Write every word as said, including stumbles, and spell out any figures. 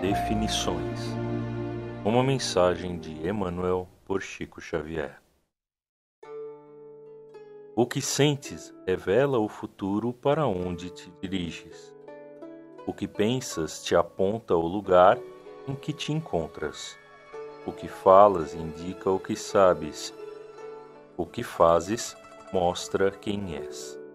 Definições. Uma mensagem de Emmanuel por Chico Xavier. O que sentes revela o futuro para onde te diriges. O que pensas te aponta o lugar em que te encontras. O que falas indica o que sabes. O que fazes mostra quem és.